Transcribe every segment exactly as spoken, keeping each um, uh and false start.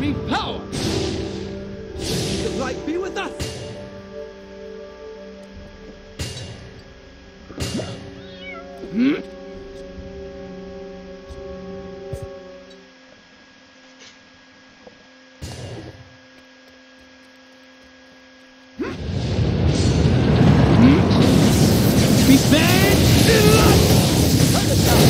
me power! Could light be with us? Hmm? Be bad in life! Turn it down!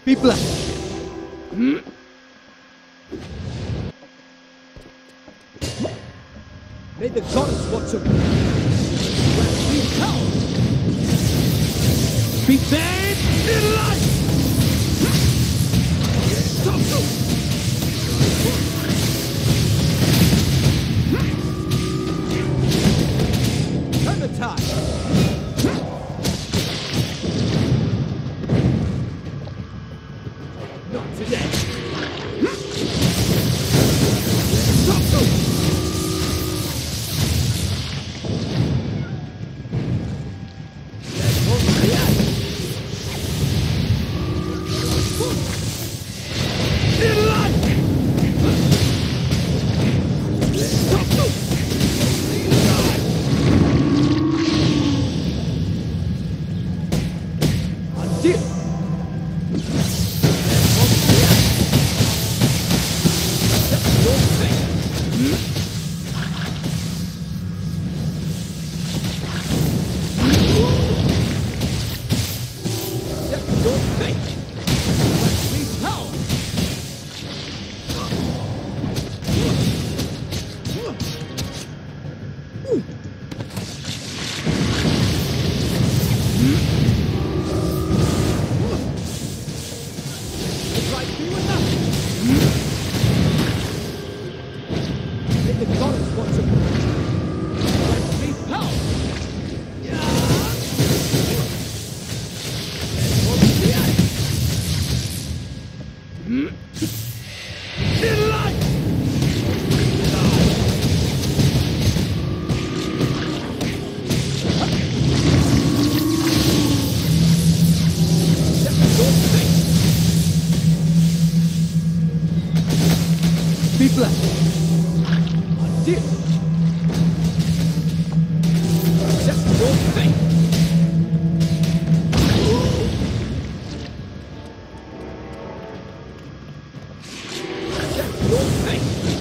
Be blessed. Hmm? May the goddess watch over you. Worst P K N Hell. Be buried in light. Stop, stop. Turn the tide. Not today. Stop, stop. Let's go to the end. In light. Stop, stop. Until. In light. Be blessed. Until. Just your fate. Just your fate.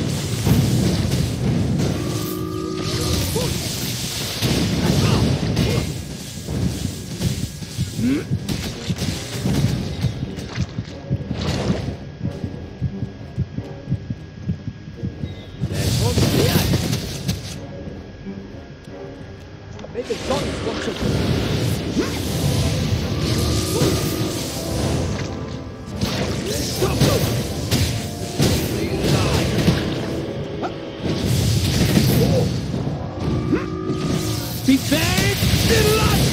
May the gods watch over you. Stop! Be buried in light.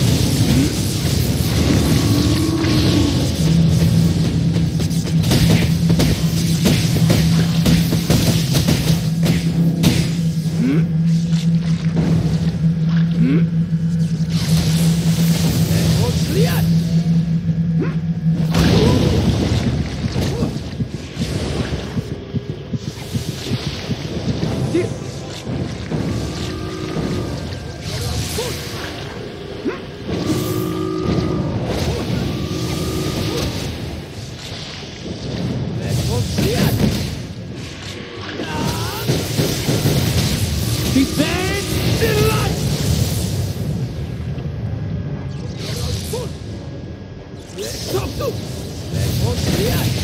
Be buried in light. Stop! Stop! Let's go to the end.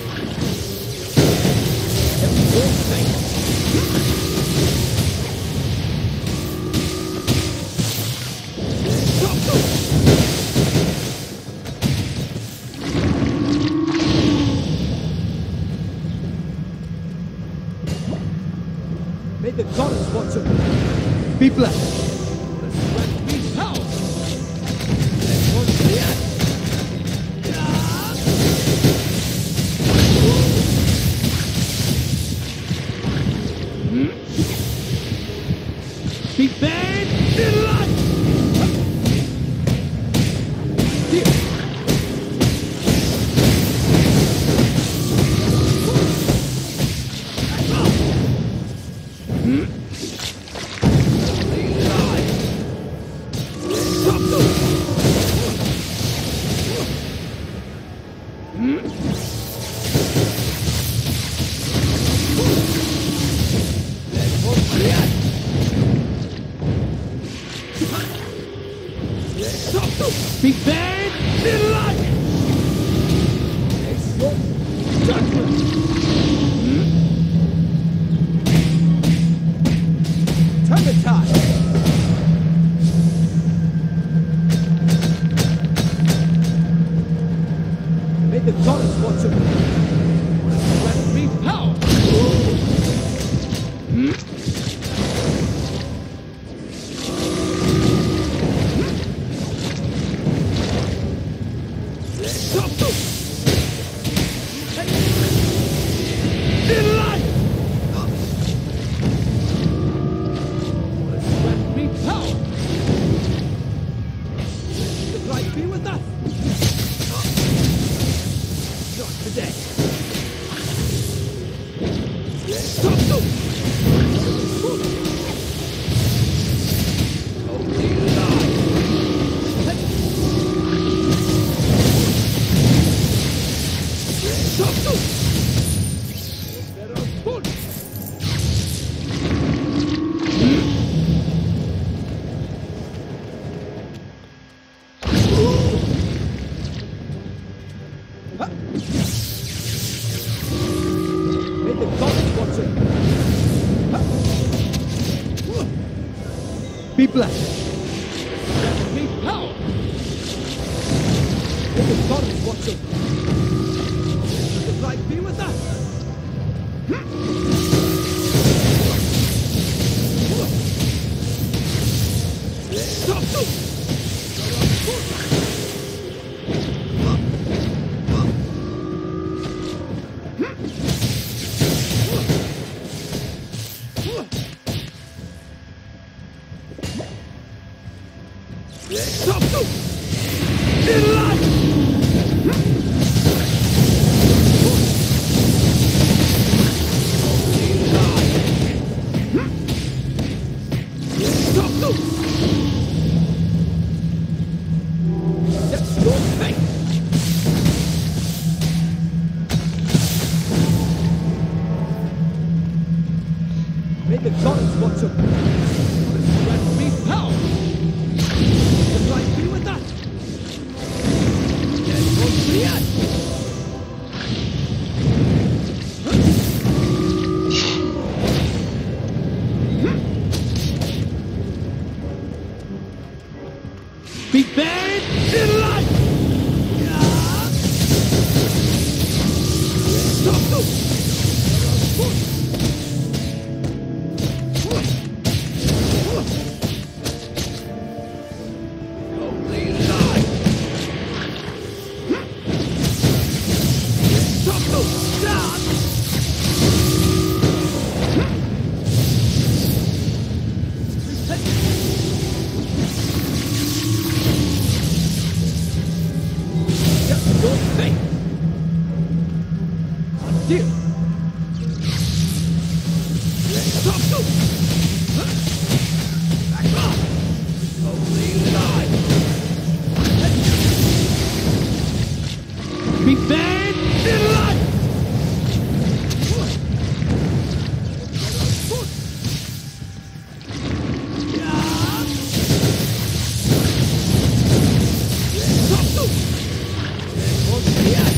Stop! Stop! May the goddess watch over you. Be blessed. Worst P K N Hell. Let's go to the end. Be buried in light. Stop! goddess watcher. Grant me power. Hmm? Delight! Grant me power. The light be with us. Not today. Stop! Stop! Only lie. Stop! Stop! There are good. May the gods watch it. Be blessed. Grant me power. May the gods watch it. Let the light be with us. Stop! Stop! Stop! Stop! Delight! Stop! Stop! That's your fate! May the gods watch over. Grant me power! The light be with us! Yes, only us! Be buried in light! Stop! Stop! Only lie! Stop! Stop! Stop! That's your fate! Deal! Stop! Stop! Back off! Only lie! Be buried in light! Stop! Stop! Only us!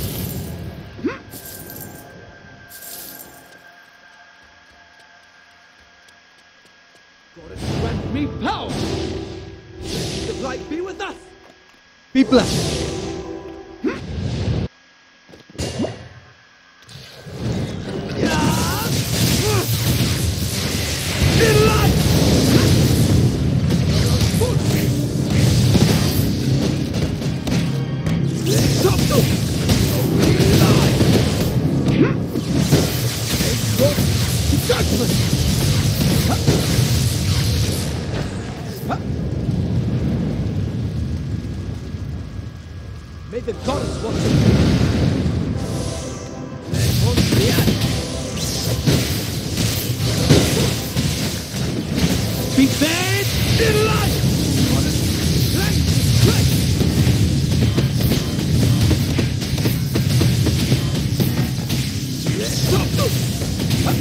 Goddess, grant me power! The light be with us! Be blessed. Delight! Stop! Stop! Only lie! Look! Judgment! Huh? Huh? May the goddess watch it! Let on the end! Be buried in light! Goddess, strength, strength! Stop! Stop! Huh?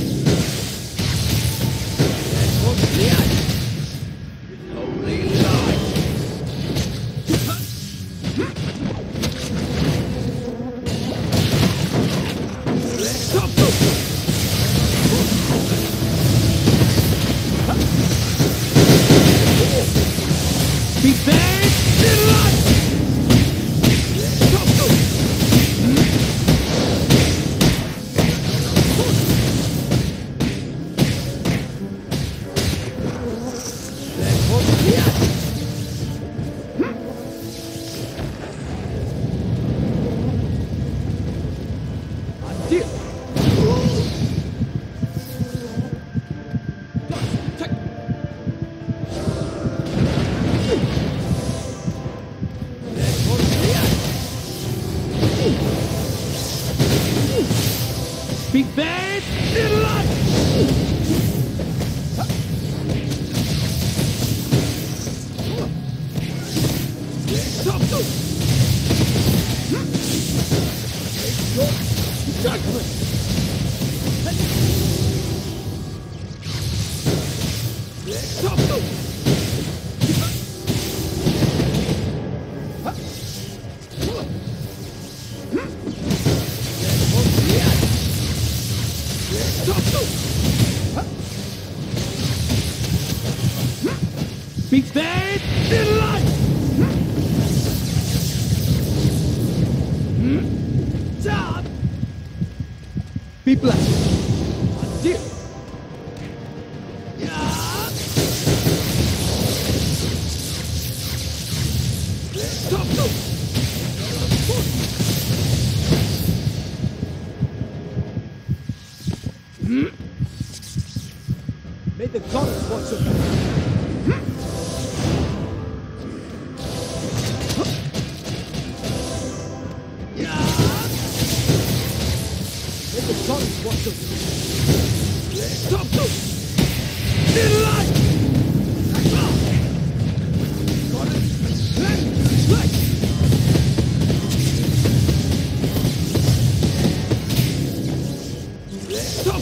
Let on the end! Only lie! Huh? Stop! Stop! Huh? Big Bad Delight! Stop! Judgment! Stop! Big Bad Delight! Stop! Be blessed! Adieu! Yeah! Stop! May the goddess watch over you. May the goddess watch over you. Stop! Delight! Goddess, land, strike! Stop!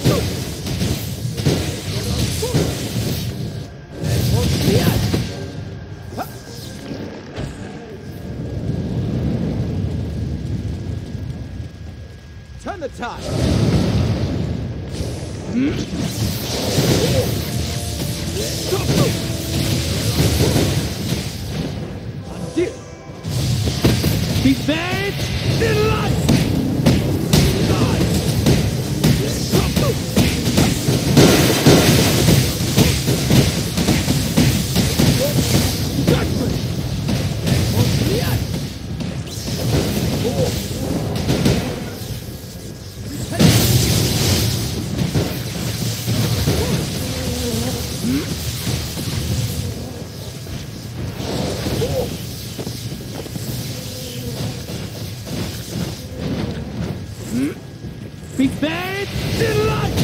Turn the tide! Hmm? Stop! Adieu! Big Bad Delight! Die! Stop! Judgment! Big Bad Delight!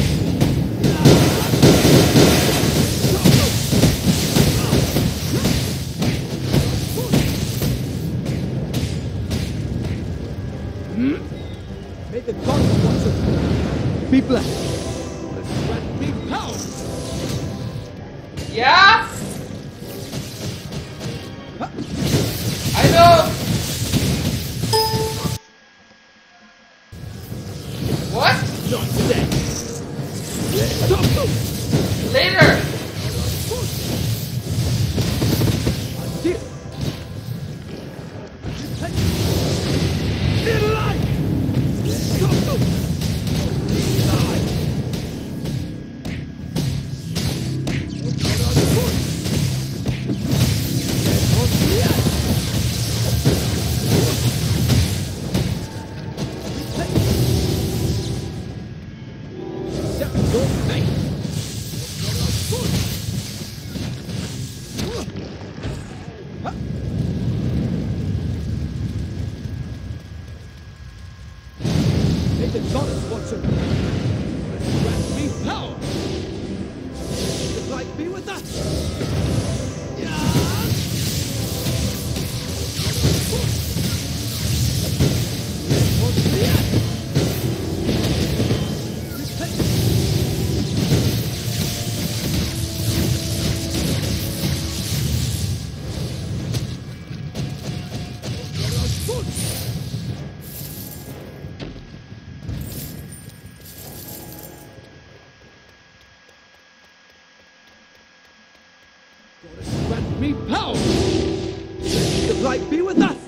May the gods watch over you. Be blessed. Grant me power. Yeah? I know. What? Not today. Stop. Later. Adieu. Delight! Stop! Die! May the goddess watch over you. Grant me power. May the light be with us. Yeah. Goddess, grant me power! May the light be with us!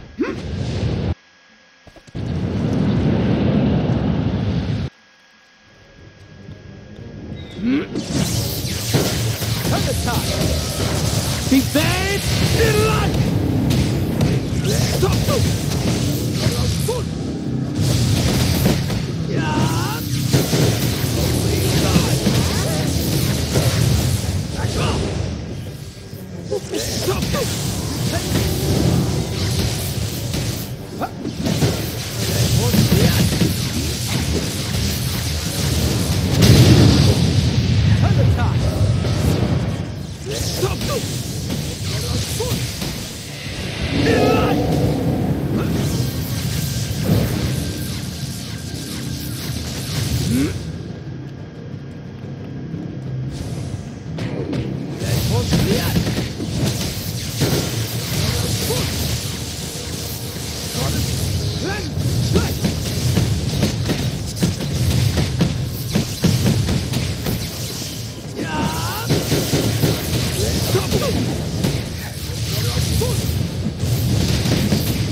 Turn the tide! Big Bad Delight! Stop! Yeah! Die! Back off! Stop!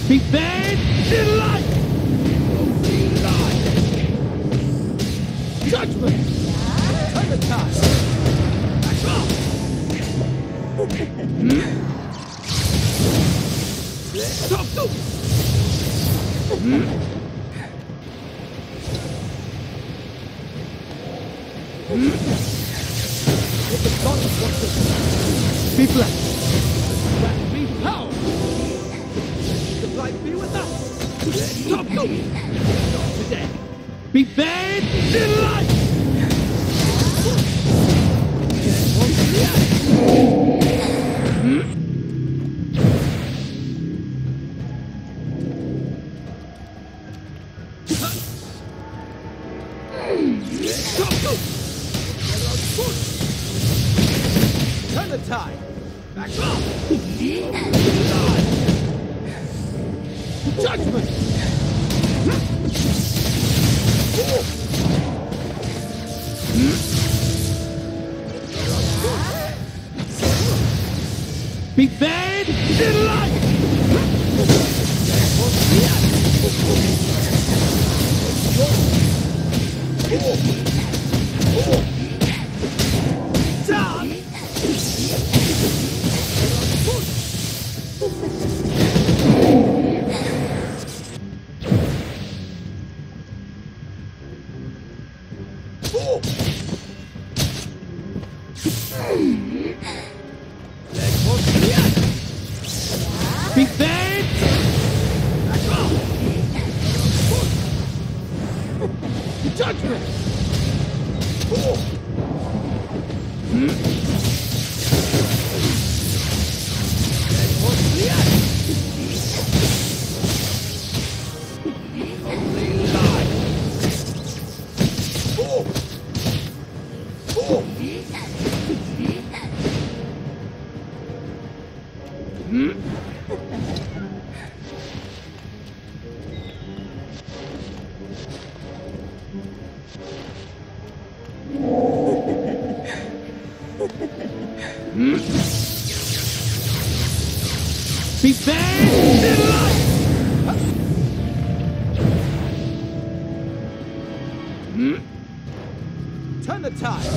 Be buried in light! Only light! Judgment! Turn the tide! Back off! Stop! Stop! If the gods want to be blessed, grant me power! The light be with us! Stop! Stop! Not today! Be buried in light! Stop! Stop! Turn the tide! Back off! Judgment! Be buried in light! Down! Be buried! Back off! Judgment! Only light! Be buried in light! Turn the tide!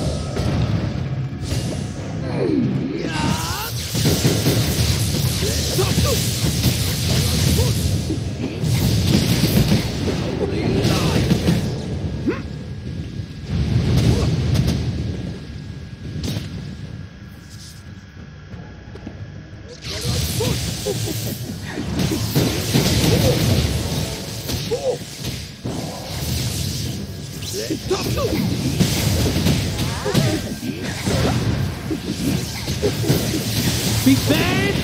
Stop! Stop! Only light! Stop! Stop! Be buried!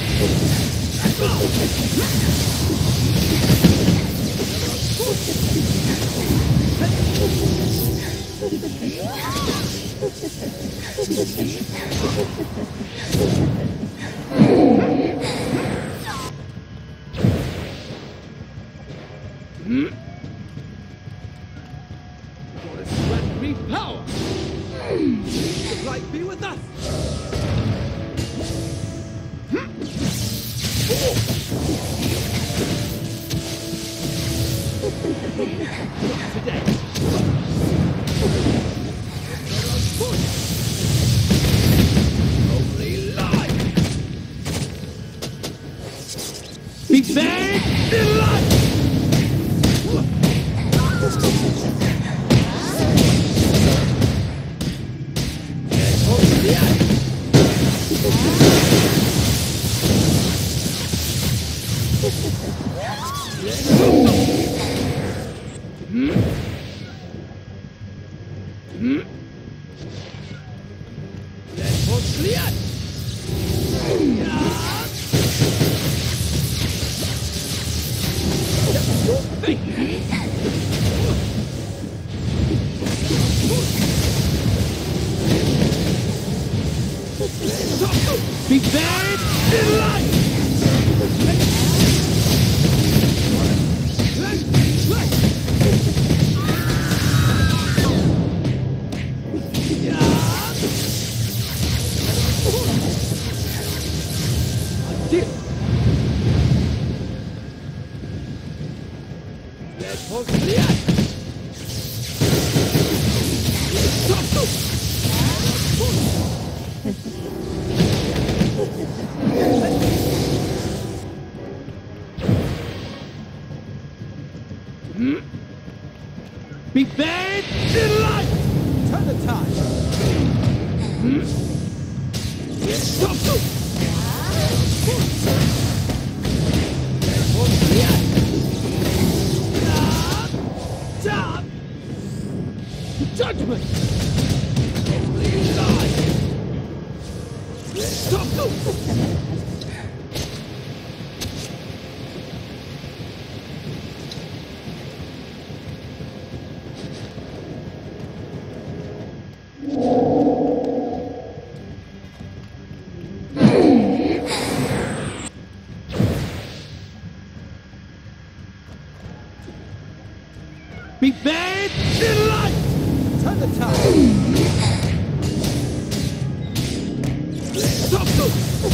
Goddess, grant me power! The light be with us! Today! Only light! Be buried in light! Be buried in light! Let's hold the end. Stop, go. Be buried in life! Turn the tide! Stop! Go! Stop! Judgment! Stop! Go! Be buried in life! Turn the tide! Stop! Go!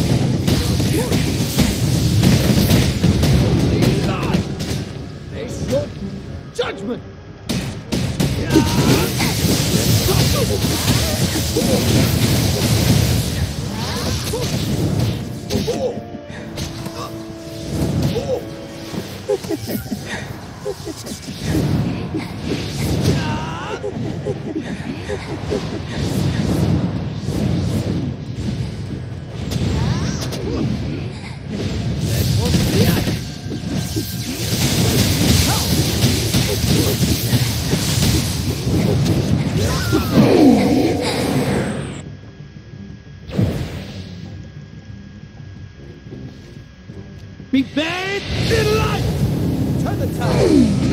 Life! Face your judgment! Stop! Go! Be buried in life! Turn the tide!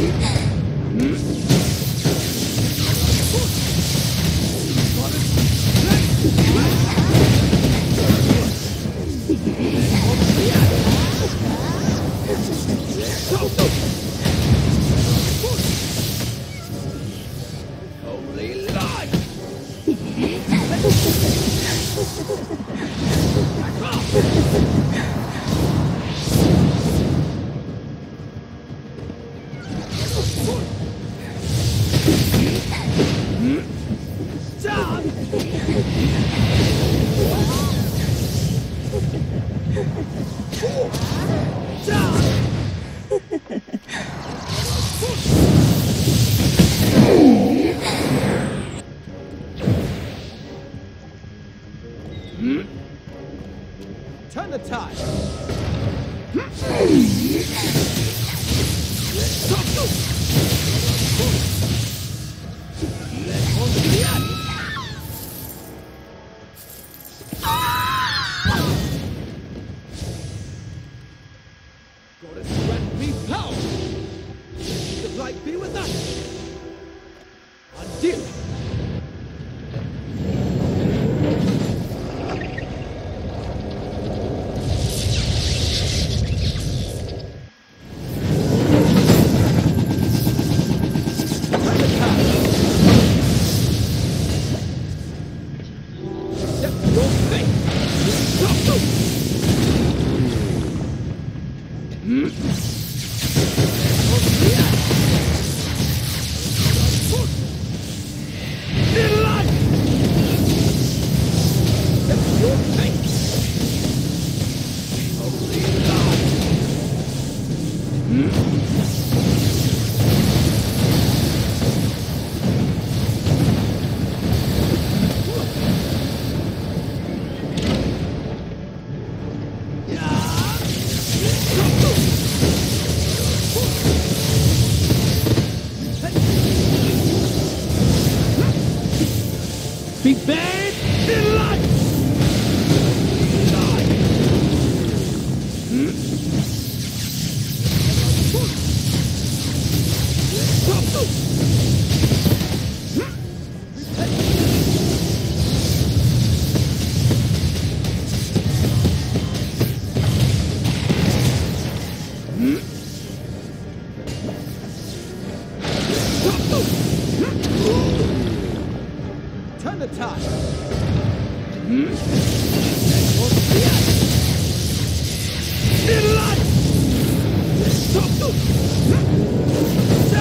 Only life! Back off! Stop! Stop! Turn the tide! Stop! Go! Let's hold the end! Goddess grant me power! The light be with us! Until be buried in life! Die! Stop! Go! Turn the tide. In life. Stop.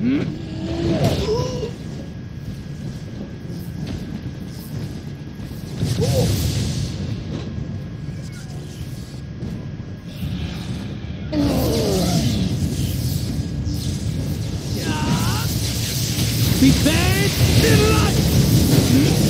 Prepared to life!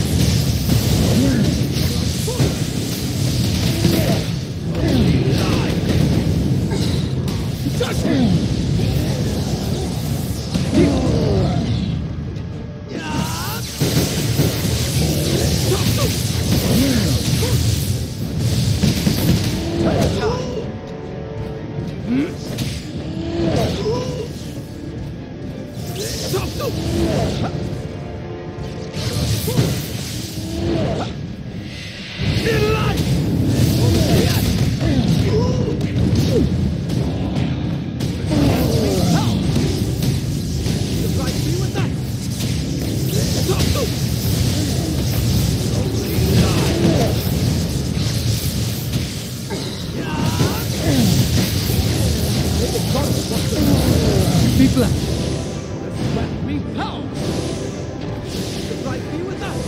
People, let me power. Right, be with us.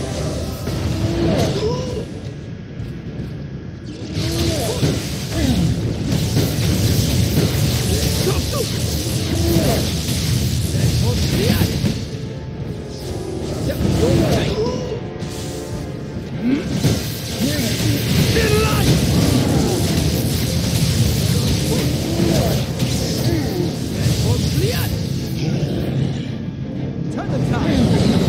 Turn the tide.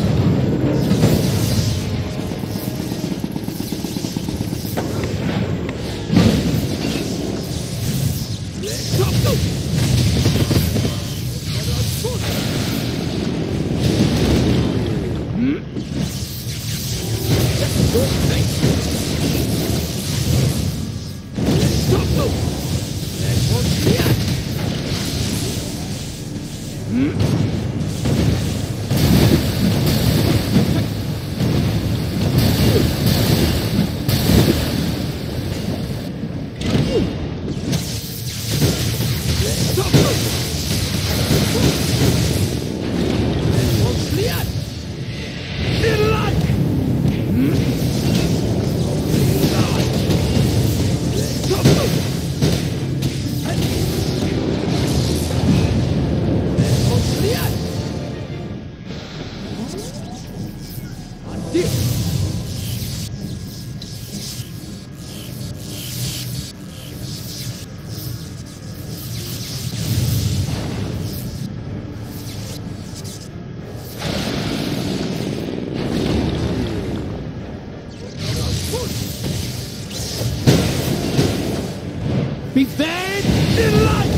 Prepared to life!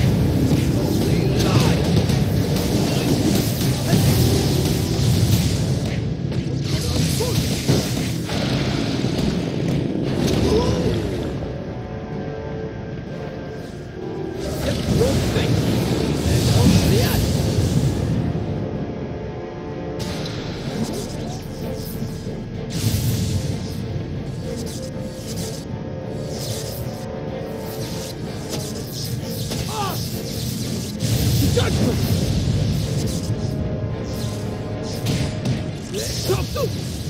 Judgment! Stop! Stop!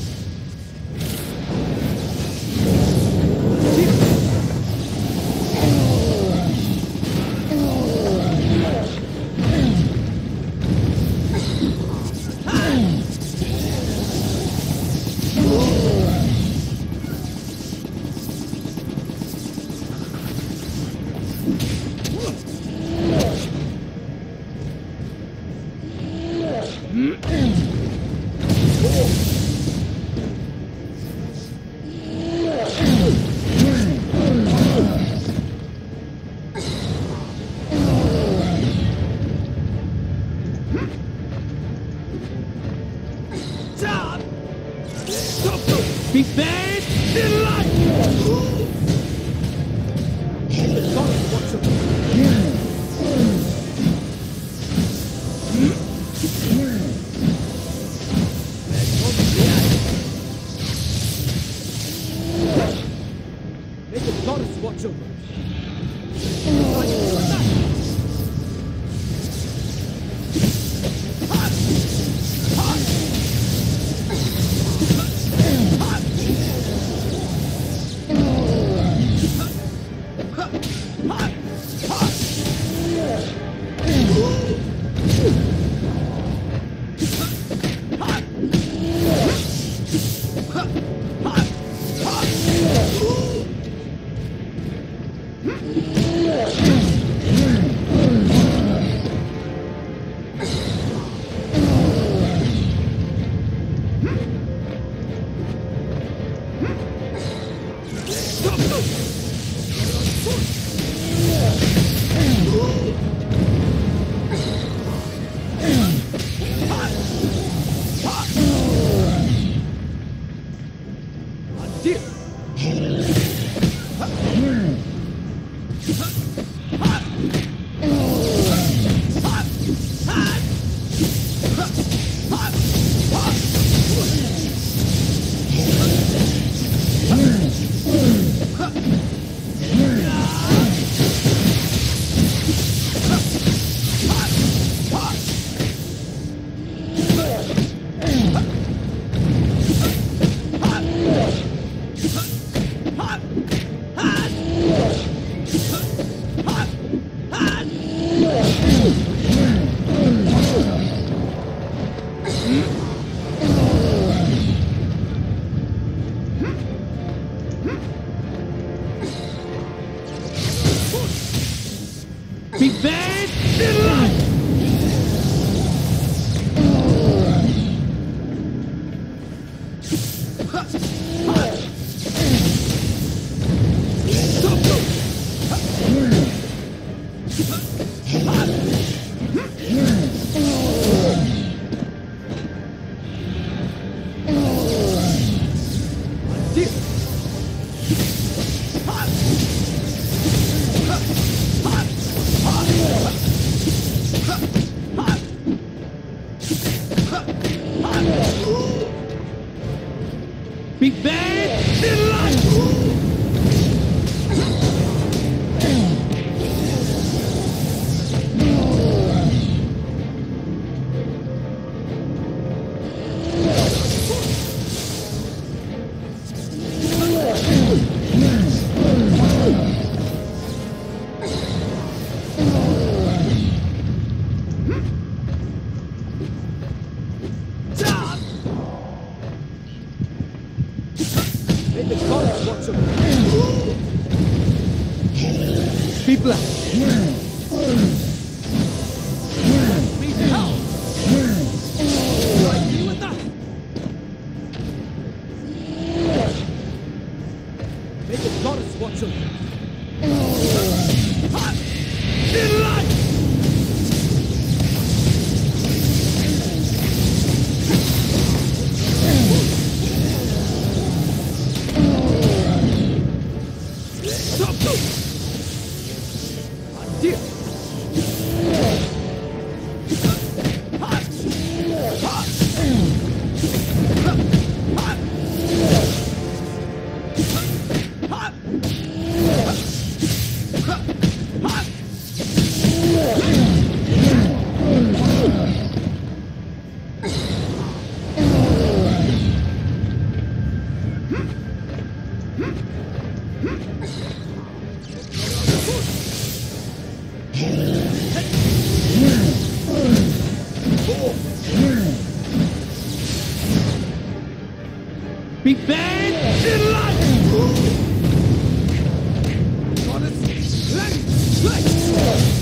Prepared to life! Make the goddess watch over. Big Bad Delight! Big Bad Delight! May the gods watch over you. Be blessed. Be hell. Like me with that. May the goddess watch over you. Delight! Big Bad Delight! Goddess, let's play!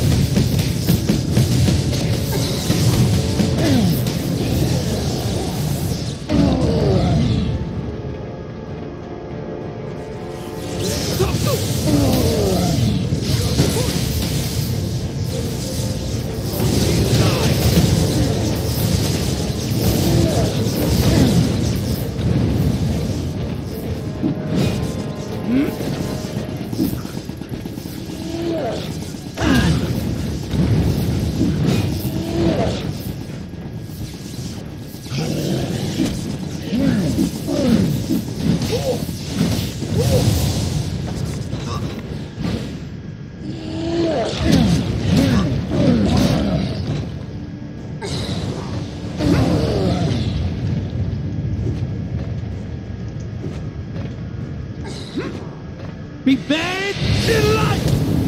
Big Bad Delight!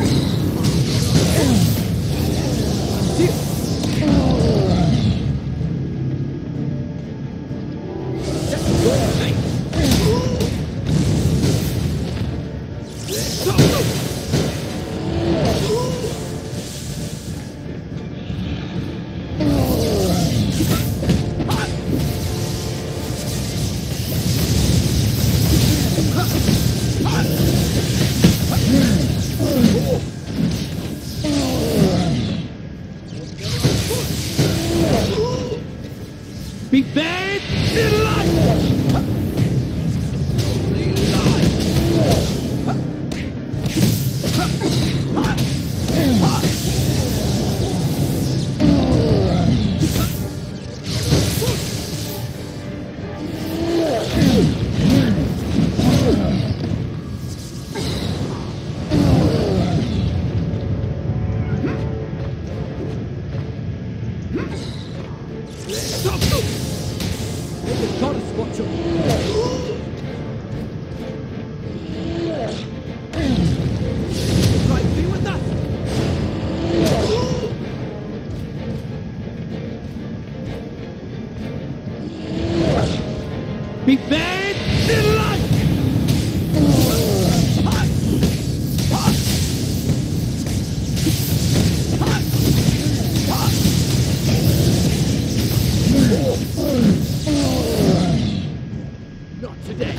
Big Bad Delight! Be buried in light! Not today.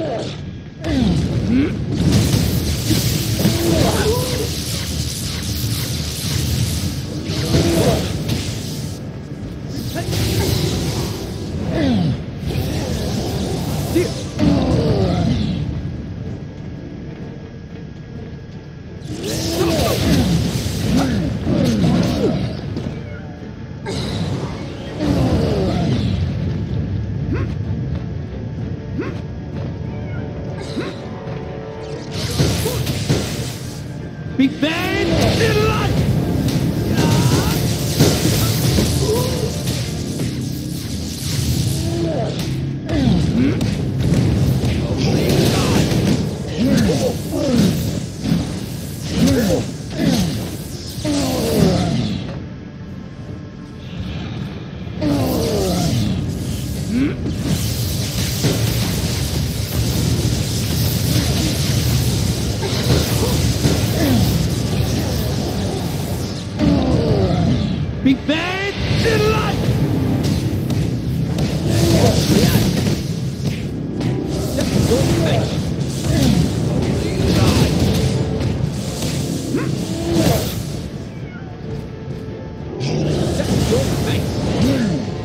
Be buried in light! Be buried in light! Set your face. Only die. Set your face.